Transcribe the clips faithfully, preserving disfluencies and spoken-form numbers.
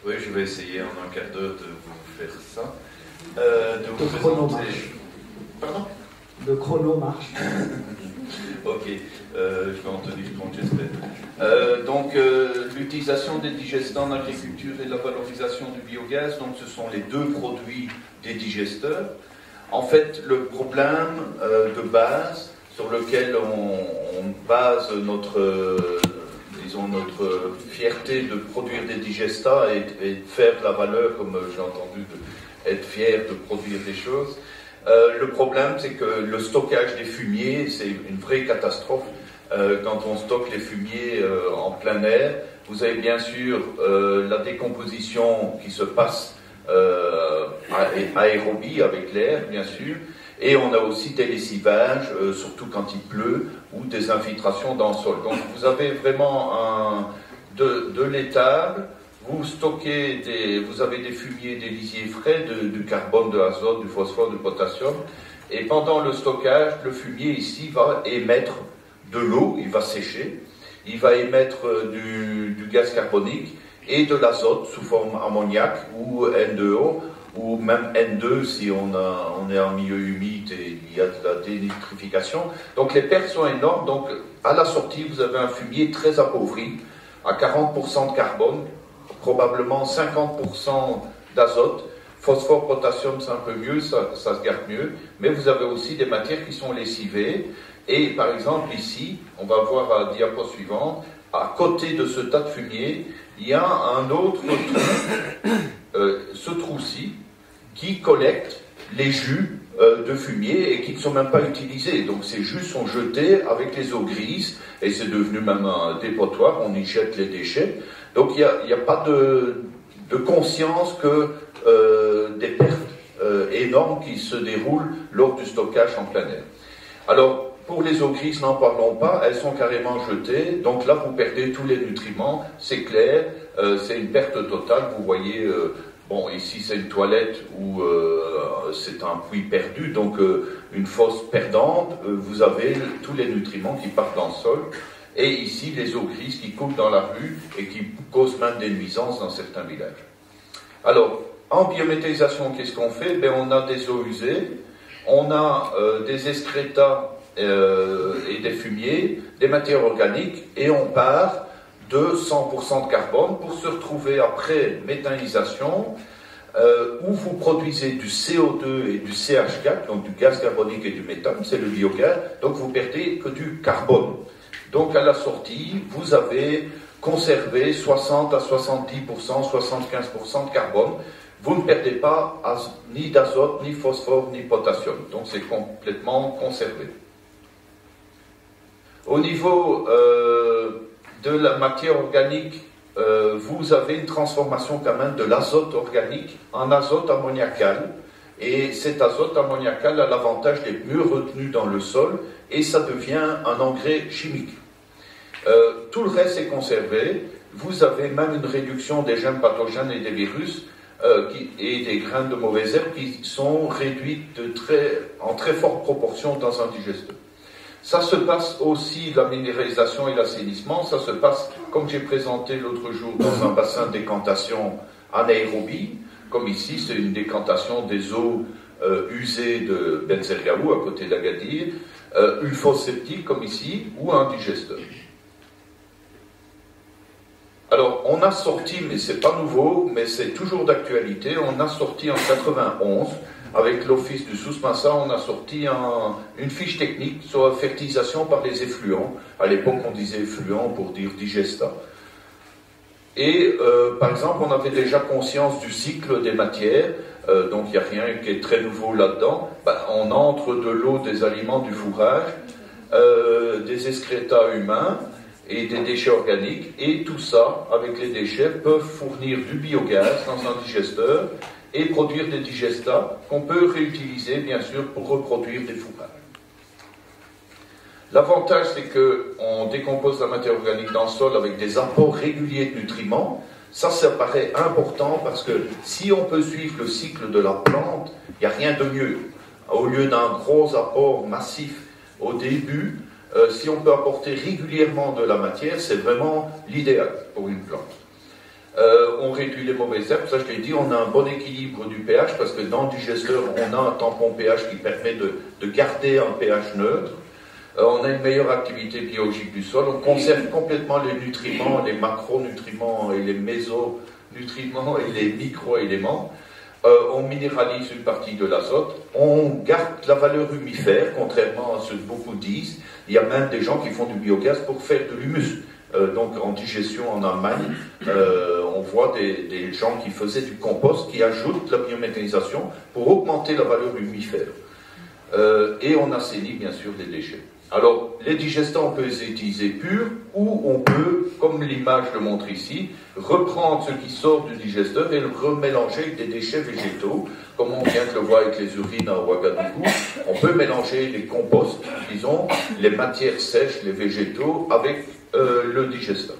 Oui, je vais essayer en un quart d'heure de vous faire ça. Euh, de vous Le chrono présenter... marche. Pardon? Le chrono marche. Ok, euh, je vais en tenir compte, j'espère. Euh, donc, euh, l'utilisation des digestants en agriculture et la valorisation du biogaz, donc ce sont les deux produits des digesteurs. En fait, le problème euh, de base sur lequel on, on base notre, euh, disons, notre fierté de produire des digestats et, et de faire de la valeur, comme j'ai entendu, de, être fier de produire des choses. Euh, le problème, c'est que le stockage des fumiers, c'est une vraie catastrophe. Euh, quand on stocke les fumiers euh, en plein air, vous avez bien sûr euh, la décomposition qui se passe euh, aérobie avec l'air, bien sûr, et on a aussi des lessivages, euh, surtout quand il pleut, ou des infiltrations dans le sol. Donc vous avez vraiment un, de, de l'étable. Vous stockez des, vous avez des fumiers, des lisiers frais, de, du carbone, de l'azote, du phosphore, du potassium. Et pendant le stockage, le fumier ici va émettre de l'eau, il va sécher. Il va émettre du, du gaz carbonique et de l'azote sous forme ammoniac ou N deux O, ou même N deux si on, a, on est en milieu humide et il y a de la dénitrification. Donc les pertes sont énormes. Donc à la sortie, vous avez un fumier très appauvri, à quarante pour cent de carbone, probablement cinquante pour cent d'azote. Phosphore, potassium, c'est un peu mieux, ça, ça se garde mieux. Mais vous avez aussi des matières qui sont lessivées. Et par exemple, ici, on va voir à la diapo suivante, à côté de ce tas de fumier, il y a un autre trou, euh, ce trou-ci, qui collecte les jus euh, de fumier et qui ne sont même pas utilisés. Donc ces jus sont jetés avec les eaux grises, et c'est devenu même un dépotoir, on y jette les déchets. Donc il n'y a, a pas de, de conscience que euh, des pertes euh, énormes qui se déroulent lors du stockage en plein air. Alors, pour les eaux grises, n'en parlons pas, elles sont carrément jetées, donc là vous perdez tous les nutriments, c'est clair, euh, c'est une perte totale, vous voyez, euh, bon ici c'est une toilette où euh, c'est un puits perdu, donc euh, une fosse perdante, euh, vous avez tous les nutriments qui partent dans le sol, et ici les eaux grises qui coulent dans la rue et qui causent même des nuisances dans certains villages. Alors, en biométhanisation, qu'est-ce qu'on fait? Ben, on a des eaux usées, on a euh, des excrétas euh, et des fumiers, des matières organiques, et on part de cent pour cent de carbone pour se retrouver après méthanisation, euh, où vous produisez du C O deux et du C H quatre, donc du gaz carbonique et du méthane, c'est le biogaz, donc vous perdez que du carbone. Donc à la sortie, vous avez conservé soixante à soixante-dix pour cent, soixante-quinze pour cent de carbone. Vous ne perdez pas ni d'azote, ni phosphore, ni potassium. Donc c'est complètement conservé. Au niveau euh, de la matière organique, euh, vous avez une transformation quand même de l'azote organique en azote ammoniacal. Et cet azote ammoniacal a l'avantage d'être mieux retenu dans le sol et ça devient un engrais chimique. Euh, tout le reste est conservé. Vous avez même une réduction des germes pathogènes et des virus euh, qui, et des graines de mauvaises herbes qui sont réduites de très, en très forte proportion dans un digesteur. Ça se passe aussi, la minéralisation et l'assainissement, ça se passe, comme j'ai présenté l'autre jour, dans un bassin de décantation anaérobie, comme ici, c'est une décantation des eaux euh, usées de Benzergaou, à côté d'Agadir, euh, une fosse septique, comme ici, ou un digesteur. Alors, on a sorti, mais c'est pas nouveau, mais c'est toujours d'actualité, on a sorti en quatre-vingt-onze, avec l'Office du Sous-Massa, on a sorti un, une fiche technique sur la fertilisation par les effluents. À l'époque, on disait effluents pour dire digesta. Et, euh, par exemple, on avait déjà conscience du cycle des matières, euh, donc il n'y a rien qui est très nouveau là-dedans. Ben, on entre de l'eau, des aliments, du fourrage, euh, des excrétas humains, et des déchets organiques, et tout ça, avec les déchets, peuvent fournir du biogaz dans un digesteur et produire des digestats qu'on peut réutiliser, bien sûr, pour reproduire des fourrages. L'avantage, c'est qu'on décompose la matière organique dans le sol avec des apports réguliers de nutriments. Ça, ça paraît important parce que si on peut suivre le cycle de la plante, il n'y a rien de mieux. Au lieu d'un gros apport massif au début, Euh, si on peut apporter régulièrement de la matière, c'est vraiment l'idéal pour une plante. Euh, on réduit les mauvaises herbes. Ça, je l'ai dit, on a un bon équilibre du pH parce que dans le digesteur, on a un tampon pH qui permet de, de garder un pH neutre. Euh, on a une meilleure activité biologique du sol. On conserve complètement les nutriments, les macronutriments et les mésonutriments et les micro-éléments. Euh, on minéralise une partie de l'azote. On garde la valeur humifère, contrairement à ce que beaucoup disent. Il y a même des gens qui font du biogaz pour faire de l'humus. Euh, donc en digestion en Allemagne, euh, on voit des, des gens qui faisaient du compost, qui ajoutent la biométhanisation pour augmenter la valeur humifère. Euh, et on assainit bien sûr les déchets. Alors, les digestants, on peut les utiliser purs, ou on peut, comme l'image le montre ici, reprendre ce qui sort du digesteur et le remélanger avec des déchets végétaux, comme on vient de le voir avec les urines à Ouagadougou. On peut mélanger les composts, disons, les matières sèches, les végétaux, avec euh, le digesteur.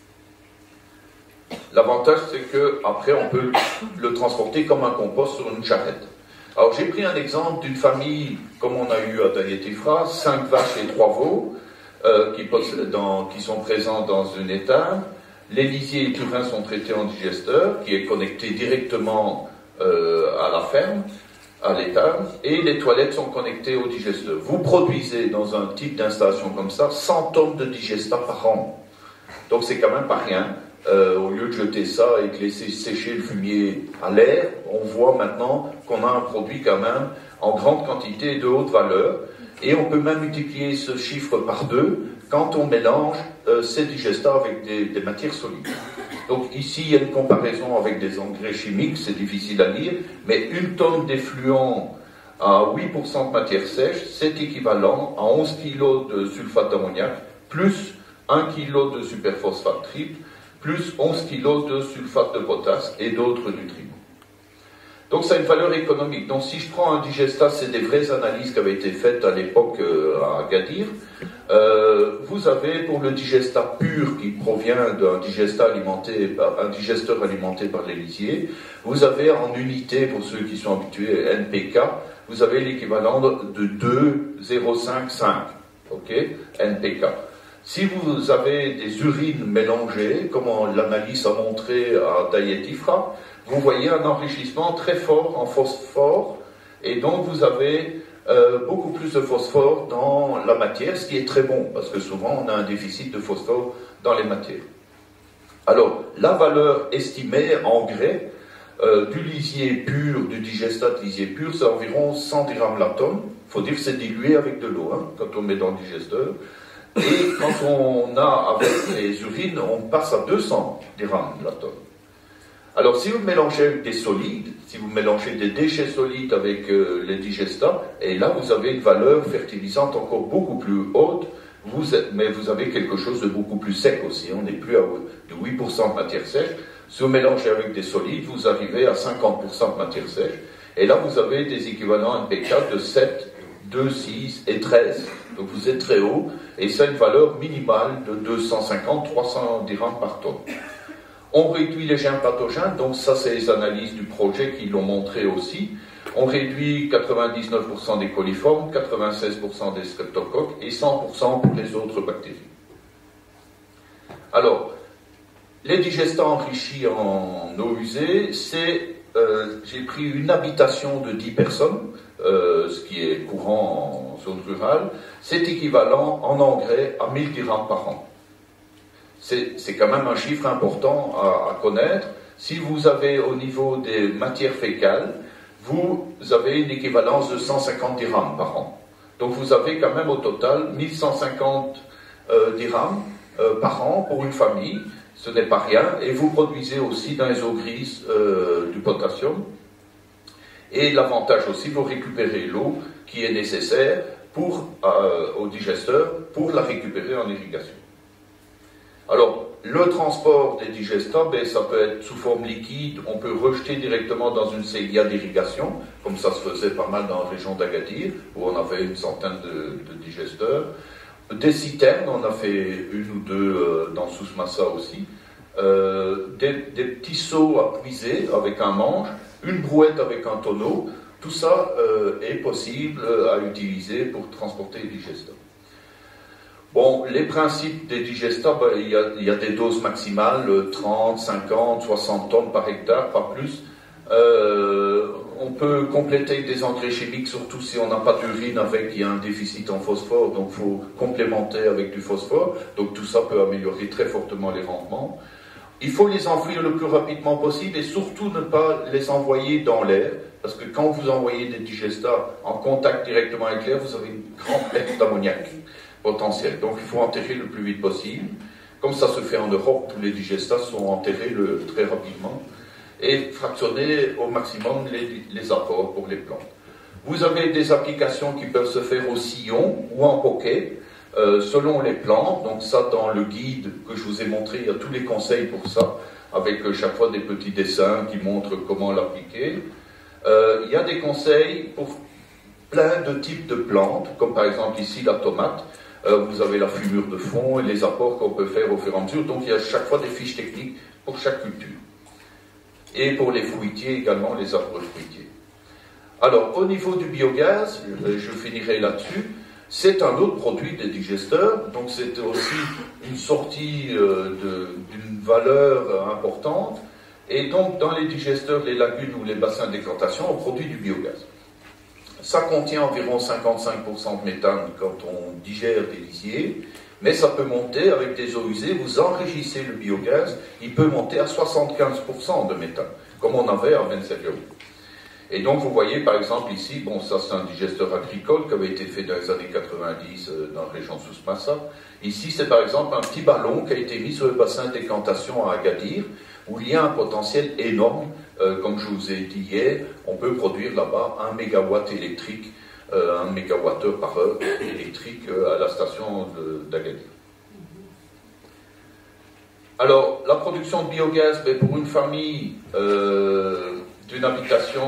L'avantage, c'est qu'après, on peut le transporter comme un compost sur une charrette. Alors j'ai pris un exemple d'une famille, comme on a eu à Tailletifra, cinq vaches et trois veaux, euh, qui, dans, qui sont présents dans une étable. Les lisiers et les turins sont traités en digesteur, qui est connecté directement euh, à la ferme, à l'étable, et les toilettes sont connectées au digesteur. Vous produisez dans un type d'installation comme ça cent tonnes de digestat par an. Donc c'est quand même pas rien. Euh, au lieu de jeter ça et de laisser sécher le fumier à l'air, on voit maintenant qu'on a un produit quand même en grande quantité de haute valeur, et on peut même multiplier ce chiffre par deux quand on mélange euh, ces digestats avec des, des matières solides. Donc ici il y a une comparaison avec des engrais chimiques, c'est difficile à lire, mais une tonne d'effluent à huit pour cent de matière sèche, c'est équivalent à onze kilos de sulfate d'ammoniac, plus un kilo de superphosphate triple, plus onze kilos de sulfate de potasse et d'autres nutriments. Donc ça a une valeur économique. Donc si je prends un digestat, c'est des vraies analyses qui avaient été faites à l'époque euh, à Agadir. Euh, vous avez pour le digestat pur qui provient d'un digestat alimenté par, un digesteur alimenté par les lisiers, vous avez en unité, pour ceux qui sont habitués à N P K, vous avez l'équivalent de deux virgule zéro cinq cinq, ok, N P K. Si vous avez des urines mélangées, comme l'analyse a montré à Tailletifra, vous voyez un enrichissement très fort en phosphore, et donc vous avez euh, beaucoup plus de phosphore dans la matière, ce qui est très bon, parce que souvent on a un déficit de phosphore dans les matières. Alors, la valeur estimée en grès euh, du lisier pur, du digestat de lisier pur, c'est environ cent dirhams la tonne. Il faut dire que c'est dilué avec de l'eau, hein, quand on met dans le digesteur. Et quand on a avec les urines, on passe à deux cents dirhams la tonne. Alors si vous mélangez avec des solides, si vous mélangez des déchets solides avec euh, les digestats, et là vous avez une valeur fertilisante encore beaucoup plus haute, vous êtes, mais vous avez quelque chose de beaucoup plus sec aussi, on n'est plus à de huit pour cent de matière sèche. Si vous mélangez avec des solides, vous arrivez à cinquante pour cent de matière sèche, et là vous avez des équivalents N P K de sept, deux, six et treize. Donc vous êtes très haut, et ça a une valeur minimale de deux cent cinquante à trois cents dirhams par tonne. On réduit les germes pathogènes, donc ça c'est les analyses du projet qui l'ont montré aussi. On réduit quatre-vingt-dix-neuf pour cent des coliformes, quatre-vingt-seize pour cent des streptocoques et cent pour cent pour les autres bactéries. Alors, les digestants enrichis en eau usée, c'est, euh, j'ai pris une habitation de dix personnes, euh, ce qui est courant en zone rurale, c'est équivalent en engrais à mille dirhams par an. C'est quand même un chiffre important à, à connaître. Si vous avez au niveau des matières fécales, vous avez une équivalence de cent cinquante dirhams par an. Donc vous avez quand même au total mille cent cinquante euh, dirhams euh, par an pour une famille. Ce n'est pas rien. Et vous produisez aussi dans les eaux grises euh, du potassium. Et l'avantage aussi, vous récupérez l'eau qui est nécessaire pour, euh, au digesteur pour la récupérer en irrigation. Alors, le transport des digestats, ben, ça peut être sous forme liquide, on peut rejeter directement dans une C I A d'irrigation, comme ça se faisait pas mal dans la région d'Agadir, où on avait une centaine de, de digesteurs. Des citernes, on a fait une ou deux euh, dans Souss-Massa aussi. Euh, des, des petits seaux à puiser avec un manche, une brouette avec un tonneau, tout ça euh, est possible à utiliser pour transporter les digestats. Bon, les principes des digestats, ben, il, y a, il y a des doses maximales, trente, cinquante, soixante tonnes par hectare, pas plus. Euh, on peut compléter des engrais chimiques, surtout si on n'a pas d'urine avec, il y a un déficit en phosphore, donc il faut complémenter avec du phosphore. Donc tout ça peut améliorer très fortement les rendements. Il faut les enfouir le plus rapidement possible et surtout ne pas les envoyer dans l'air, parce que quand vous envoyez des digestats en contact directement avec l'air, vous avez une grande perte d'ammoniac potentielle. Donc il faut enterrer le plus vite possible. Comme ça se fait en Europe, tous les digestats sont enterrés le, très rapidement. Et fractionner au maximum les, les apports pour les plantes. Vous avez des applications qui peuvent se faire au sillon ou en poquet, euh, selon les plantes. Donc ça, dans le guide que je vous ai montré, il y a tous les conseils pour ça, avec euh, chaque fois des petits dessins qui montrent comment l'appliquer. Euh, il y a des conseils pour plein de types de plantes, comme par exemple ici la tomate. Euh, vous avez la fumure de fond et les apports qu'on peut faire au fur et à mesure. Donc il y a chaque fois des fiches techniques pour chaque culture. Et pour les fruitiers également, les arbres fruitiers. Alors, au niveau du biogaz, je finirai là-dessus, c'est un autre produit des digesteurs, donc c'est aussi une sortie euh, d'une valeur importante, et donc dans les digesteurs, les lagunes ou les bassins de décantation, on produit du biogaz. Ça contient environ cinquante-cinq pour cent de méthane quand on digère des lisiers, mais ça peut monter avec des eaux usées, vous enrichissez le biogaz, il peut monter à soixante-quinze pour cent de méthane, comme on avait à Benserio. Et donc vous voyez par exemple ici, bon ça c'est un digesteur agricole qui avait été fait dans les années quatre-vingt-dix euh, dans la région de Souss-Massa. Ici c'est par exemple un petit ballon qui a été mis sur le bassin de décantation à Agadir, où il y a un potentiel énorme, euh, comme je vous ai dit hier, on peut produire là-bas un mégawatt électrique, Euh, un mégawattheure par heure électrique euh, à la station d'Agadir. Alors, la production de biogaz, ben, pour une famille euh, d'une habitation,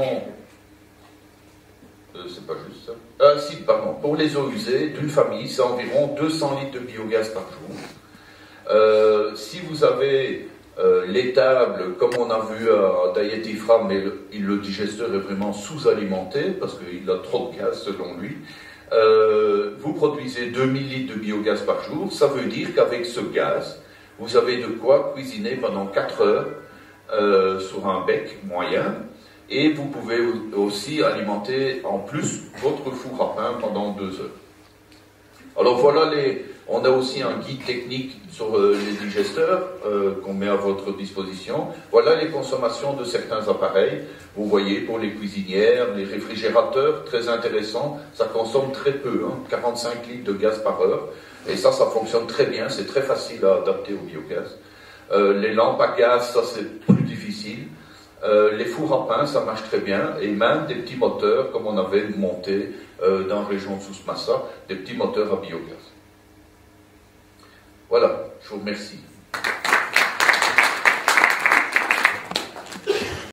euh, c'est pas juste ça, ah si, pardon, pour les eaux usées d'une famille, c'est environ deux cents litres de biogaz par jour. Euh, si vous avez Euh, l'étable, comme on a vu à Dayet Ifram, mais le, le digesteur est vraiment sous-alimenté parce qu'il a trop de gaz selon lui. Euh, vous produisez deux mille litres de biogaz par jour, ça veut dire qu'avec ce gaz, vous avez de quoi cuisiner pendant quatre heures euh, sur un bec moyen, et vous pouvez aussi alimenter en plus votre four à pain pendant deux heures. Alors voilà les... On a aussi un guide technique sur euh, les digesteurs euh, qu'on met à votre disposition. Voilà les consommations de certains appareils. Vous voyez, pour les cuisinières, les réfrigérateurs, très intéressant, ça consomme très peu, hein, quarante-cinq litres de gaz par heure. Et ça, ça fonctionne très bien, c'est très facile à adapter au biogaz. Euh, les lampes à gaz, ça c'est plus difficile. Euh, les fours à pain, ça marche très bien. Et même des petits moteurs, comme on avait monté euh, dans la région de Souss-Massa, des petits moteurs à biogaz. Voilà, je vous remercie.